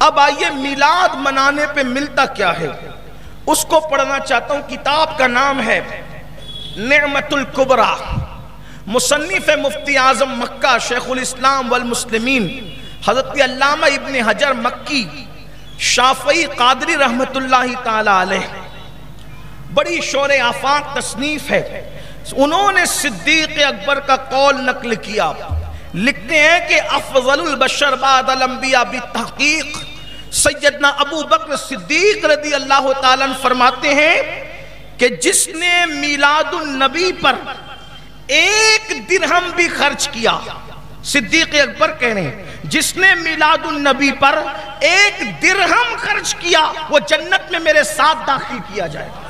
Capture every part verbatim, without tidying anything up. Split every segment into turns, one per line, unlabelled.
اب آئیے میلاد منانے پہ ملتا کیا ہے اس کو پڑھنا چاہتا ہوں. کتاب کا نام ہے نعمت الکبریٰ، مصنف مفتی اعظم مکہ شیخ الاسلام والمسلمین حضرت علامہ ابن حجر مکی شافعی قادری رحمت اللہ تعالی علیہ. بڑی شور آفاق تصنیف ہے. انہوں نے صدیق اکبر کا قول نقل کیا. لکھتے ہیں کہ افضل البشر بعد الانبیاء بالتحقیق سیدنا ابو بکر صدیق رضی اللہ تعالیٰ عنہ فرماتے ہیں کہ جس نے میلاد النبی پر ایک درہم بھی خرچ کیا، صدیق اکبر کہہ رہے ہیں جس نے میلاد النبی پر ایک درہم خرچ کیا وہ جنت میں میرے ساتھ داخل کیا جائے گا.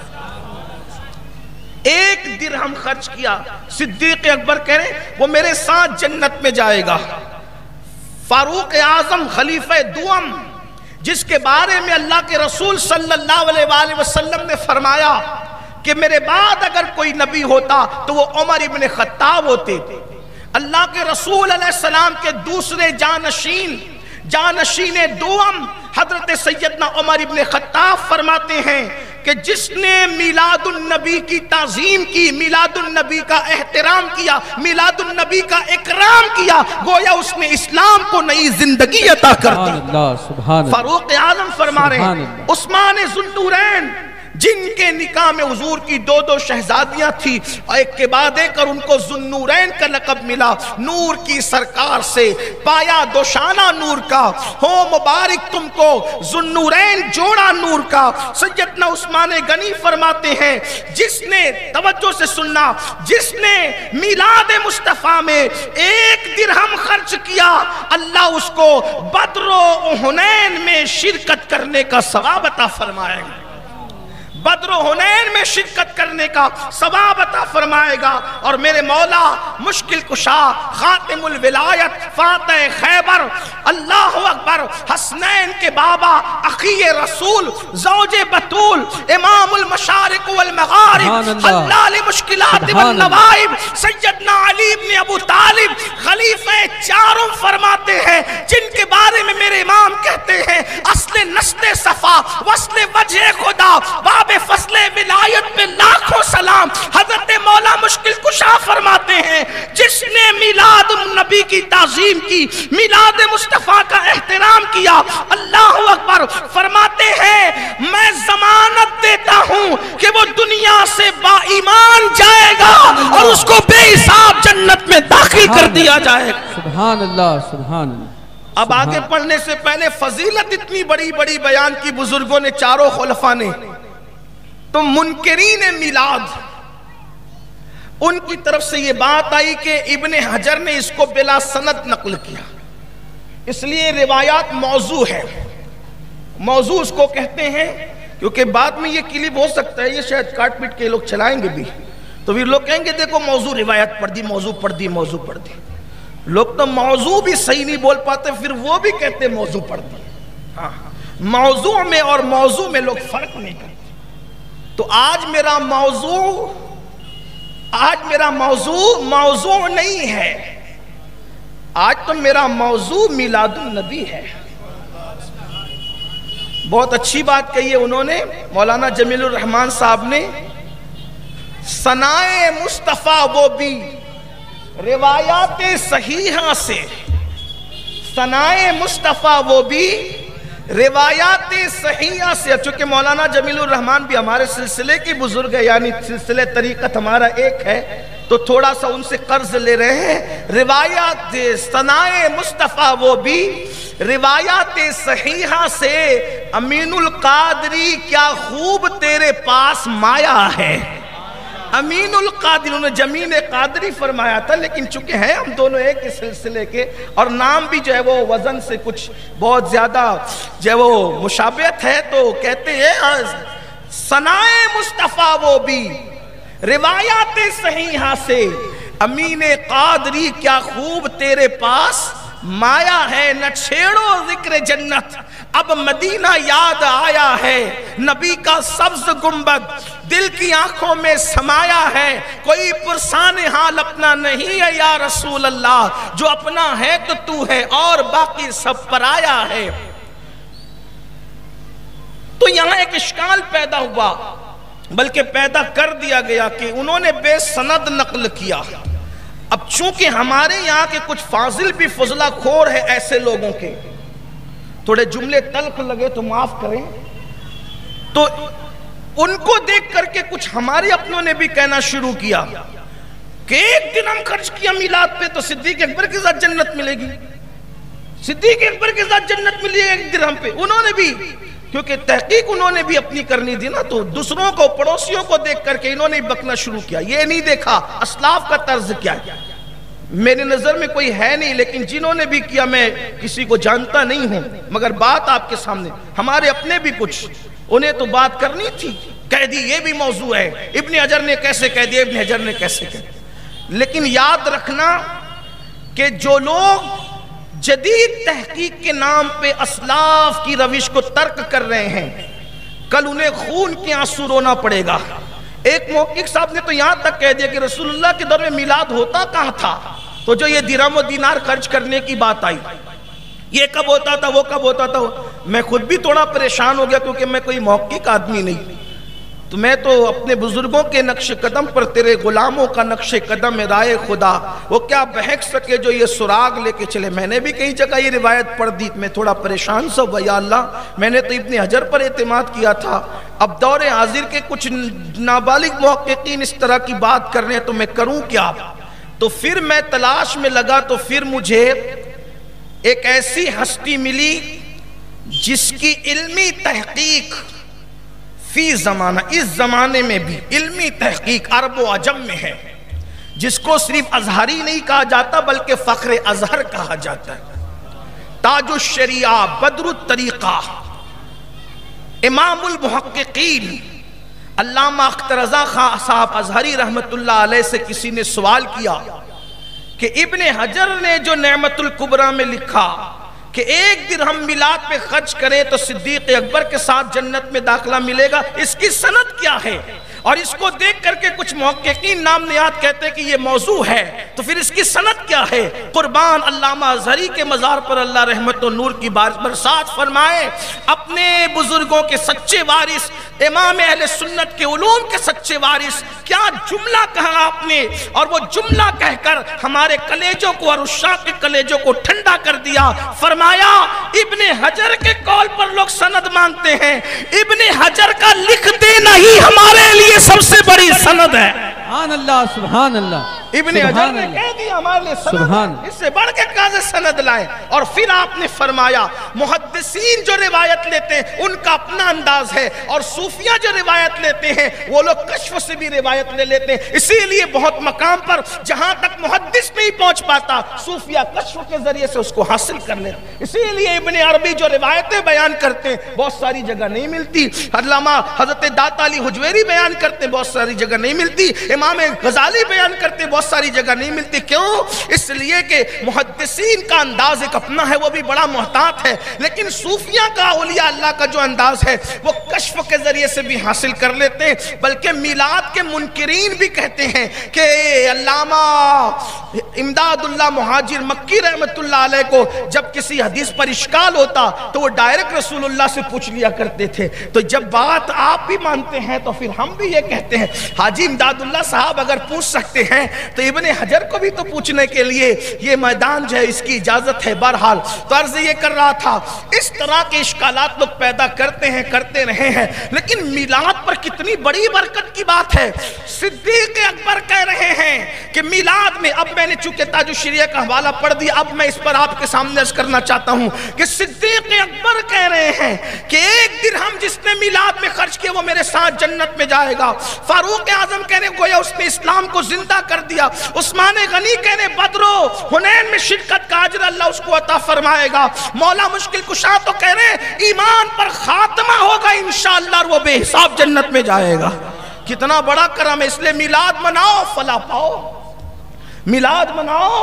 ایک درہم خرچ کیا، صدیق اکبر کہہ رہے ہیں وہ میرے ساتھ جنت میں جائے گا. فاروق اعظم خلیفہ دوم جس کے بارے میں اللہ کے رسول صلی اللہ علیہ وآلہ وسلم نے فرمایا کہ میرے بعد اگر کوئی نبی ہوتا تو وہ عمر ابن خطاب ہوتے. اللہ کے رسول علیہ السلام کے دوسرے جانشین جانشین دوم حضرت سیدنا عمر ابن خطاب فرماتے ہیں کہ جس نے میلاد النبی کی تعظیم کی، میلاد النبی کا احترام کیا، میلاد النبی کا اکرام کیا، گویا اس نے اسلام کو نئی زندگی عطا کر دی. فاروق اعظم فرما رہے ہیں عثمان ذو النورین جن کے نکاح میں حضور کی دو دو شہزادیاں تھی اور ایک کے بعد ایک اور ان کو ذو النورین کا لقب ملا، نور کی سرکار سے پایا دوشانہ نور کا، ہو مبارک تم کو ذو النورین جوڑا نور کا. سیدنا عثمان غنی فرماتے ہیں جس نے، توجہ سے سننا، جس نے میلاد مصطفیٰ میں ایک درہم خرچ کیا اللہ اس کو بدر و حنین میں شرکت کرنے کا ثواب عطا فرمائے گا. بدر و حنین میں شرکت کرنے کا ثواب عطا فرمائے گا. اور میرے مولا مشکل کشا خاتم الولایت فاتح خیبر اللہ اکبر حسنین کے بابا اخی رسول زوج بطول امام المشارق والمغارب حلال مشکلات والنوائب سیدنا علی بن ابو طالب خلیفہ چاروں فرماتے ہیں جن کے بارے میں میرے امام کہتے ہیں اصل نسل صفا وصل وجہ خدا باب فصل ولایت پہ لاکھوں سلام. حضرت مولا مشکل کشا فرماتے ہیں جس نے میلاد النبی کی تعظیم کی، میلاد مصطفیٰ کا احترام کیا، اللہ اکبر، فرماتے ہیں میں ضمانت دیتا ہوں کہ وہ دنیا سے با ایمان جائے گا اور اس کو بے حساب جنت میں داخل کر دیا جائے گا. سبحان اللہ سبحان اللہ. اب آگے پڑھنے سے پہلے فضیلت اتنی بڑی بڑی بیان کی بزرگوں نے، چاروں خلفاء نے، تو منکرین میلاد ان کی طرف سے یہ بات آئی کہ ابن حجر نے اس کو بلا سند نقل کیا، اس لیے روایات موضوع ہے. موضوع اس کو کہتے ہیں کیونکہ بعد میں یہ کلپ ہو سکتا ہے یہ شاید کاٹ پیٹ کے لوگ چلائیں گے بھی، تو پھر لوگ کہیں گے دیکھو موضوع روایت پڑھ دی، موضوع پڑھ دی، موضوع پڑھ دی. لوگ تو موضوع بھی صحیح نہیں بول پاتے پھر وہ بھی کہتے موضوع پڑھ دی. ہاں موضوع میں اور موضوع میں لوگ فرق نہیں کرتے. تو آج میرا موضوع آج میرا موضوع موضوع نہیں ہے، آج تو میرا موضوع میلاد النبی ہے. بہت اچھی بات کہی ہے انہوں نے، مولانا جمیل الرحمن صاحب نے، ثنائے مصطفیٰ وہ بھی روایات صحیحہ سے، ثنائے مصطفیٰ وہ بھی روایات صحیحہ سے. چونکہ مولانا جمیل الرحمن بھی ہمارے سلسلے کی بزرگ ہے، یعنی سلسلے طریقت ہمارا ایک ہے، تو تھوڑا سا ان سے قرض لے رہے ہیں. روایات ثنائے مصطفیٰ وہ بھی روایات صحیحہ سے، امین القادری کیا خوب تیرے پاس مایا ہے. امین القادری، انہوں نے جمین قادری فرمایا تھا، لیکن چونکہ ہیں ہم دونوں ایک ہی سلسلے کے اور نام بھی جو ہے وہ وزن سے کچھ بہت زیادہ جو ہے وہ مشابہت ہے، تو کہتے ہیں ثنائے مصطفیٰ وہ بھی روایات صحیحہ سے، امین قادری کیا خوب تیرے پاس مایا ہے. نہ چھیڑو ذکر جنت اب مدینہ یاد آیا ہے، نبی کا سبز گنبد دل کی آنکھوں میں سمایا ہے. کوئی پرسان حال اپنا نہیں ہے یا رسول اللہ، جو اپنا ہے تو تو ہے اور باقی سب پرایا ہے. تو یہاں ایک اشکال پیدا ہوا، بلکہ پیدا کر دیا گیا کہ انہوں نے بے سند نقل کیا۔ اب چونکہ ہمارے یہاں کے کچھ فاضل بھی فضلہ خور ہے ایسے لوگوں کے، تھوڑے جملے تلخ لگے تو معاف کریں، تو ان کو دیکھ کر کے کچھ ہمارے اپنوں نے بھی کہنا شروع کیا کہ ایک دن ہم خرچ کیا میلاد پہ تو صدیق اکبر کے ساتھ جنت ملے گی، صدیق اکبر کے ساتھ جنت ملے گی ایک درہم پہ۔ انہوں نے بھی، کیونکہ تحقیق انہوں نے بھی اپنی کرنی تھی نا، تو دوسروں کو، پڑوسیوں کو دیکھ کر کے انہوں نے بکنا شروع کیا۔ یہ نہیں دیکھا اسلاف کا طرز کیا ہے، میری نظر میں کوئی ہے نہیں، لیکن جنہوں نے بھی کیا میں کسی کو جانتا نہیں ہوں، مگر بات آپ کے سامنے، ہمارے اپنے بھی کچھ، انہیں تو بات کرنی تھی، کہہ دی یہ بھی موضوع ہے، ابن حجر نے کیسے کہہ دیا، ابن حجر نے کیسے کہہ دیا۔ لیکن یاد رکھنا کہ جو لوگ جدید تحقیق کے نام پہ اسلاف کی روش کو ترک کر رہے ہیں، کل انہیں خون کے آنسو رونا پڑے گا۔ ایک محقق صاحب نے تو یہاں تک کہہ دیا کہ رسول اللہ کے دور میں میلاد ہوتا کہاں تھا، تو جو یہ درہم و دینار خرچ کرنے کی بات آئی، یہ کب ہوتا تھا، وہ کب ہوتا تھا، میں خود بھی تھوڑا پریشان ہو گیا، کیونکہ میں کوئی محقق آدمی نہیں، تو میں تو اپنے بزرگوں کے نقش قدم پر تیرے غلاموں کا نقش قدم ہے رائے خدا، وہ کیا بہک سکے جو یہ سراغ لے کے چلے۔ میں نے بھی کئی جگہ یہ روایت پڑھ دی، میں تھوڑا پریشان سا ہوا، یا اللہ میں نے تو ابن حجر پر اعتماد کیا تھا، اب دور حاضر کے کچھ نابالغ محققین اس طرح کی بات کر رہے ہیں تو میں کروں کیا۔ تو پھر میں تلاش میں لگا، تو پھر مجھے ایک ایسی ہستی ملی جس کی علمی تحقیق فی زمانہ، اس زمانے میں بھی علمی تحقیق عرب و عجم میں ہے، جس کو صرف ازہری نہیں کہا جاتا بلکہ فخر ازہر کہا جاتا ہے۔ تاج الشریعہ، بدر الطریقہ، امام المحققین علامہ اختر رضا خان صاحب ازہری رحمت اللہ علیہ سے کسی نے سوال کیا کہ ابن حجر نے جو نعمت الکبریٰ میں لکھا کہ ایک درہم میلاد پہ خرچ کرے تو صدیق اکبر کے ساتھ جنت میں داخلہ ملے گا، اس کی سند کیا ہے؟ اور اس کو دیکھ کر کے کچھ محققین نام نیاد کہتے ہیں کہ یہ موضوع ہے، تو پھر اس کی سند کیا ہے؟ قربان علامہ ازہری کے مزار پر اللہ رحمت و نور کی برسات فرمائے، اپنے بزرگوں کے سچے وارث، امام اہل سنت کے علوم کے سچے وارث، کیا جملہ کہا آپ نے، اور وہ جملہ کہہ کر ہمارے کلیجوں کو اور عشاق کے کلیجوں کو ٹھنڈا کر دیا۔ فرمایا ابن حجر کے قول پر لوگ سند مانگتے ہیں، ابن حجر کا لکھ دینا ہی ہمارے لیے سب سے بڑی سند ہے۔
سبحان اللہ، سبحان اللہ،
ابن حجر نے کہہ دیا ہمارے لیے سند ہے، اس سے بڑھ کے کہاں سند لائیں۔ اور پھر آپ نے فرمایا محدثین جو روایت لیتے ہیں ان کا اپنا انداز ہے، اور صوفیہ جو روایت لیتے ہیں وہ لوگ کشف سے بھی روایت لے لیتے ہیں، اسی لیے بہت مقام پر جہاں تک محدث نہیں پہنچ پاتا صوفیہ کشف کے ذریعے سے اس کو حاصل کر لیتے ہیں۔ اسی لیے ابن عربی جو روایتیں بیان کرتے ہیں بہت ساری جگہ نہیں ملتی، علامہ حضرت داتا علی حجویری بیان کرتے ہیں بہت ساری جگہ نہیں ملتی، امام غزالی بیان کرتے ہیں بہت ساری جگہ نہیں ملتی۔ کیوں؟ اس لیے کہ محدثین کا انداز ایک اپنا ہے، وہ بھی بڑا محتاط ہے، لیکن صوفیہ کا، اولیاء اللہ کا جو انداز ہے وہ کشف کے ذریعے سے بھی حاصل کر لیتے ہیں۔ بلکہ میلاد کے منکرین بھی کہتے ہیں کہ علامہ امداد اللہ مہاجر مکی رحمت اللہ علیہ کو جب کسی حدیث پر اشکال ہوتا تو وہ ڈائریکٹ رسول اللہ سے پوچھ لیا کرتے تھے۔ تو جب بات آپ بھی مانتے ہیں تو پھر ہم بھی یہ کہتے ہیں حاجی امداد اللہ صاحب اگر پوچھ سکتے ہیں تو ابن حجر کو بھی تو پوچھنے کے لیے یہ میدان جو ہے اس کی اجازت ہے۔ بہرحال تو عرض یہ کر رہا تھا، اس طرح کے اشکالات لوگ پیدا کرتے ہیں، کرتے رہے ہیں، لیکن میلاد پر کتنی بڑی برکت کی بات ہے۔ صدیق اکبر کہہ رہے ہیں کہ میلاد میں، اب میں نے چونکہ تاج الشریعہ کا حوالہ پڑھ دیا، اب میں اس پر آپ کے سامنے عرض کرنا چاہتا ہوں کہ صدیق اکبر کہہ رہے ہیں کہ ایک درہم جس نے میلاد میں خرچ کیا وہ میرے ساتھ جنت میں جائے گا۔ فاروق اعظم کہہ رہے ہیں گویا اس نے اسلام کو زندہ کر دیا۔ عثمان غنی کہہ رہے بدر و حنین میں شرکت کا اجر اللہ اس کو عطا فرمائے گا۔ مولا مشکل کشا تو کہہ رہے ہیں ایمان پر خاتمہ ہوگا انشاءاللہ اور وہ بے حساب جنت میں جائے گا۔ کتنا بڑا کرم ہے، اس لیے میلاد مناؤ فلاح پاؤ، میلاد مناؤ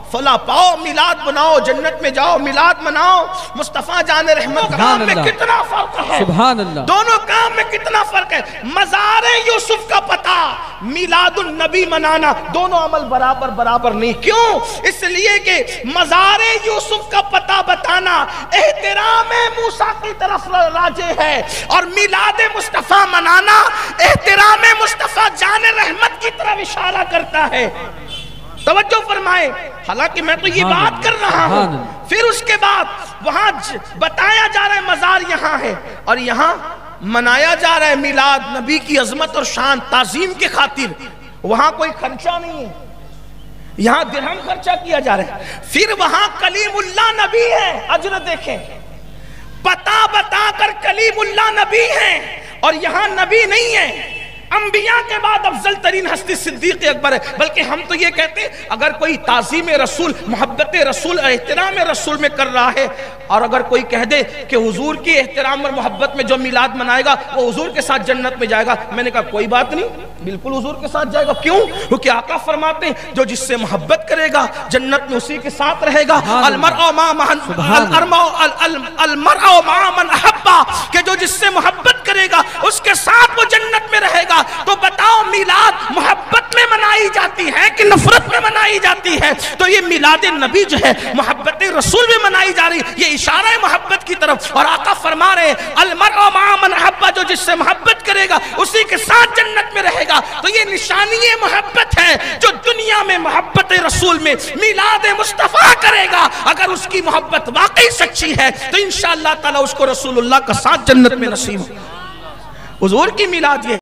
فلا پاؤ، میلاد مناؤ، جنت میں جاؤ، میلاد مناؤ۔ مصطفیٰ جان رحمت کام میں کتنا فرق ہے،
سبحان اللہ،
دونوں کام میں کتنا فرق ہے۔ مزار یوسف کا پتہ، میلاد النبی منانا، دونوں عمل برابر برابر نہیں۔ کیوں؟ اس لیے کہ مزار یوسف کا پتہ بتانا احترام موسیٰ کی طرف راجع ہے، اور میلاد مصطفیٰ منانا احترام مصطفیٰ جان رحمت کی طرف اشارہ کرتا ہے۔ توجہ فرمائے، حالانکہ میں تو یہ بات کر رہا ہوں، پھر اس کے بعد وہاں بتایا جا رہا ہے مزار یہاں ہے، اور یہاں منایا جا رہا ہے میلاد نبی کی عظمت اور شان تعظیم کے خاطر۔ وہاں کوئی خرچہ نہیں ہے، یہاں درہم خرچہ کیا جا رہا ہے۔ پھر وہاں کلیم اللہ نبی ہے، اجر دیکھیں، پتا بتا کر کلیم اللہ نبی ہیں، اور یہاں نبی نہیں ہے۔ انبیاء کے بعد افضل ترین ہستی صدیق اکبر ہے، بلکہ ہم تو یہ کہتے ہیں اگر کوئی تعظیم رسول، محبت رسول، احترام رسول میں کر رہا ہے، اور اگر کوئی کہہ دے کہ حضور کی احترام اور محبت میں جو میلاد منائے گا وہ حضور کے ساتھ جنت میں جائے گا، میں نے کہا کوئی بات نہیں، بالکل حضور کے ساتھ جائے گا۔ کیوں؟ کیونکہ آقا فرماتے ہیں جو جس سے محبت کرے گا جنت میں اسی کے ساتھ رہے گا۔ المرء مع من احبا، کہ جو جس سے محبت کرے گا اس کے ساتھ وہ جنت میں رہے گا۔ تو بتاؤ میلاد محبت میں منائی جاتی ہے کہ نفرت میں منائی جاتی ہے؟ تو یہ میلاد نبی جو ہے محبت رسول میں منائی جا رہی، یہ اشارہ ہے محبت کی طرف، اور آقا فرما رہے ہیں المرء مع من احبا، جو جس سے محبت کرے گا اسی کے ساتھ جنت میں رہے گا۔ تو یہ نشانی محبت ہے، جو دنیا میں محبت رسول میں میلاد مصطفیٰ کرے گا، اگر اس کی محبت واقعی سچی ہے تو انشاءاللہ تعالی اس کو رسول اللہ کا ساتھ جنت میں نصیب ہو۔ حضور کی میلاد یہ